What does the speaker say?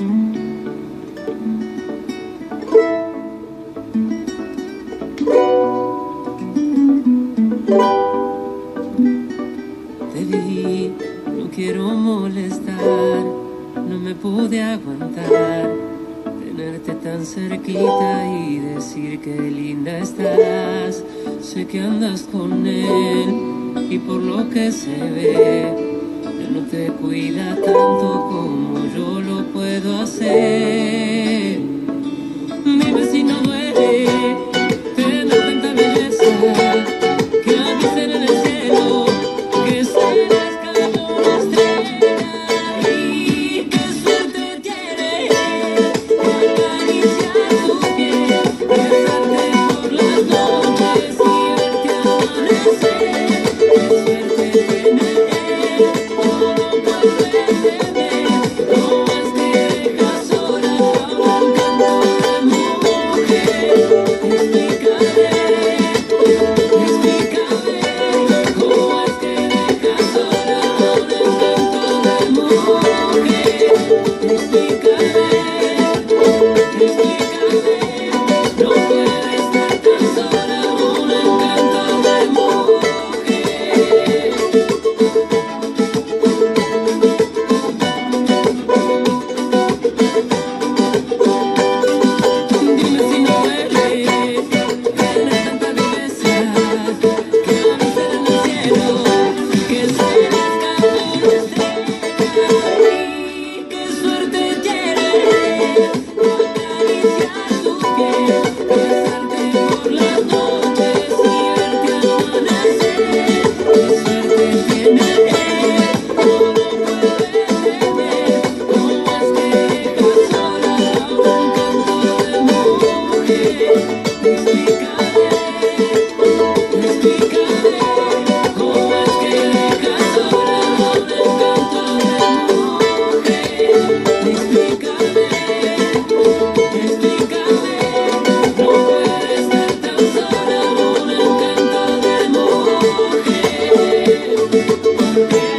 Te vi, no quiero molestar, no me pude aguantar. Tenerte tan cerquita y decir que linda estás. Sé que andas con él y por lo que se ve, él no te cuida tanto como yo lo puedo hacer. Dime si no duele tener tanta belleza que avisen en el cielo que serás como una estrella. Y qué suerte tienes de acariciar tu piel, besarte por las noches y verte amanecer. Qué suerte tiene él, no lo puedo entender. ¿Cómo es que dejas sola a un encanto de mujer? Explícame, ¿cómo es que dejas sola a un encanto de mujer? Explícame, no puedes estar tan sola a un encanto de mujer. Dime si no duele tener tanta belleza que avisen en el cielo que serás como una estrella. Y qué suerte tienes de acariciar tu piel, besarte por las noches y verte amanecer. Qué suerte tiene él, no lo puedo entender. ¿Cómo es que dejas sola a un encanto de mujer? Explícame, ¿cómo es que dejas sola a un encanto de mujer? Explícame, no puedes estar tan sola a un encanto de mujer.